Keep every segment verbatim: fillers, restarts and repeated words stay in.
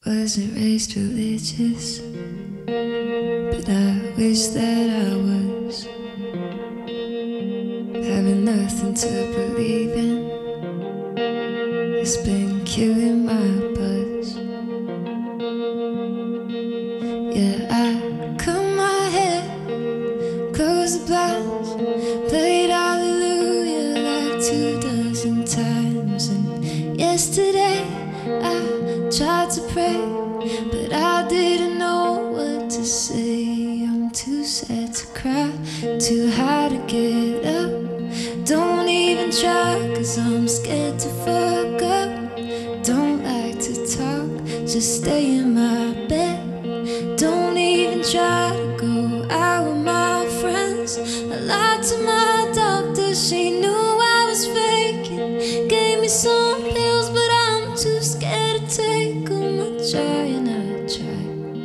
Wasn't raised religious, but I wish that I was. Having nothing to believe in has been killing my buzz. Yeah, I comb my hair, close the blinds, played hallelujah like two dozen times. And yesterday I tried to pray, but I didn't know what to say. I'm too sad to cry, too high to get up. Don't even try, cause I'm scared to fuck up. Don't like to talk, just stay in my bed. Don't even try to go out with my friends. I lied to my doctor, she knew I was faking. Gave me some pills, but I'm too scared to take them. I try and I try,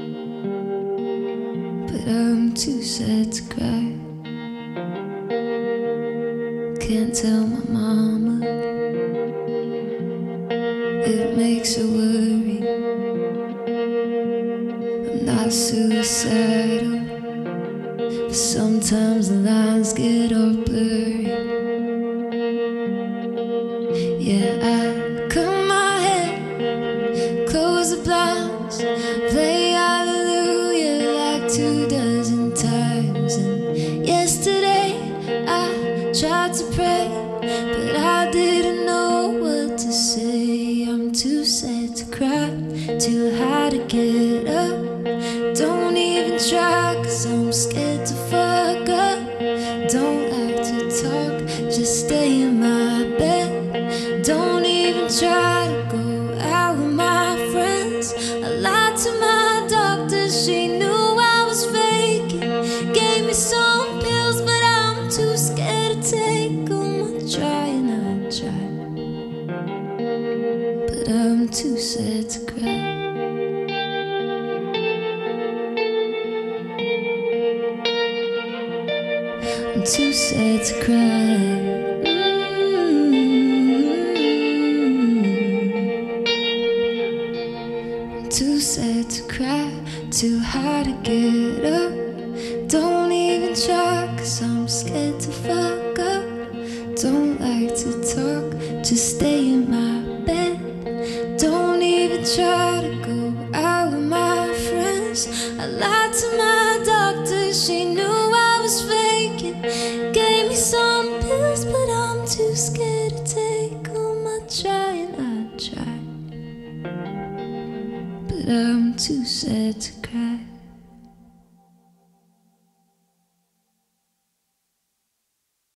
but I'm too sad to cry. Can't tell my mama, it makes her worry. I'm not suicidal, but sometimes the lines get all blurry. Yeah, I comb my hair, close the blinds, play hallelujah like two dozen times. And yesterday I tried to pray, but I didn't know what to say. I'm too sad to cry, too high to get up. Don't even try, cause I'm scared to fuck up. Don't like to talk, just stay in my bed. Don't even try to go out with my friends. I lied to my doctor, she knew I was faking. Gave me some pills, but I'm too scared to take them. I try and I try, but I'm too sad to cry. I'm too sad to cry. Too sad to cry, too high to get up. Don't even try, cause I'm scared to fuck up. Don't like to talk, just stay in my bed. Don't even try to go out with my friends. I lied to my doctor, she knew I was faking. Gave me some pills, but I'm too scared to take them. I try and I try, but I'm too sad to cry.